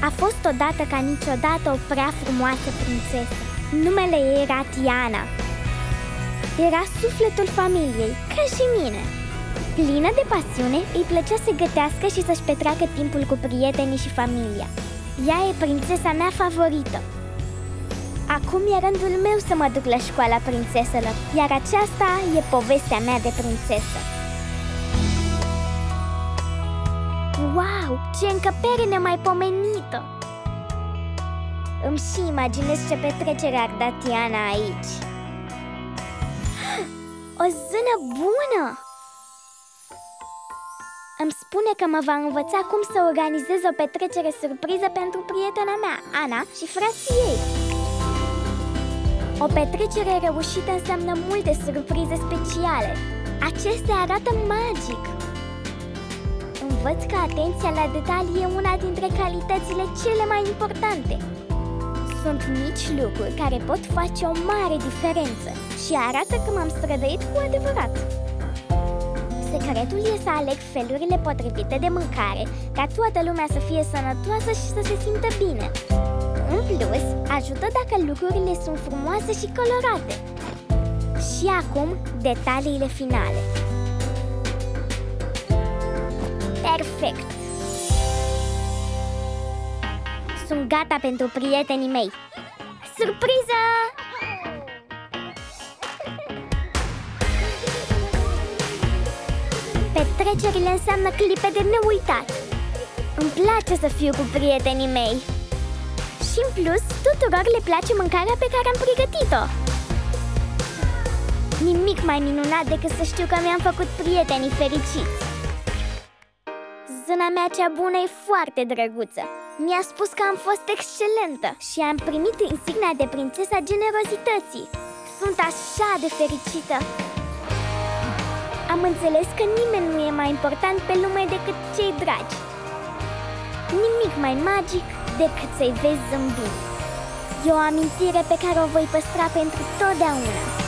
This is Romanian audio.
A fost odată ca niciodată o prea frumoasă prințesă. Numele ei era Tiana. Era sufletul familiei, ca și mine. Plină de pasiune, îi plăcea să gătească și să-și petreacă timpul cu prietenii și familia. Ea e prințesa mea favorită. Acum e rândul meu să mă duc la școala prințeselor, iar aceasta e povestea mea de prințesă. Wow, ce încăpere nemaipomenită! Îmi și imaginez ce petrecere ar da Tiana aici. O zână bună! Îmi spune că mă va învăța cum să organizez o petrecere surpriză pentru prietena mea, Ana, și frații ei. O petrecere reușită înseamnă multe surprize speciale. Acestea arată magic. Învăț că atenția la detalii e una dintre calitățile cele mai importante. Sunt mici lucruri care pot face o mare diferență și arată că m-am străduit cu adevărat. Secretul e să aleg felurile potrivite de mâncare, ca toată lumea să fie sănătoasă și să se simtă bine. În plus, ajută dacă lucrurile sunt frumoase și colorate. Și acum, detaliile finale. Perfect! Sunt gata pentru prietenii mei. Surpriză! Petrecerile înseamnă clipe de neuitat. Îmi place să fiu cu prietenii mei. Și în plus, tuturor le place mâncarea pe care am pregătit-o. Nimic mai minunat decât să știu că mi-am făcut prietenii fericiți. Zâna mea cea bună e foarte drăguță. Mi-a spus că am fost excelentă și am primit insignia de prințesa generozității. Sunt așa de fericită. Am înțeles că nimeni nu e mai important pe lume decât cei dragi. Nimic mai magic decât să-i vezi zâmbind. E o amintire pe care o voi păstra pentru totdeauna.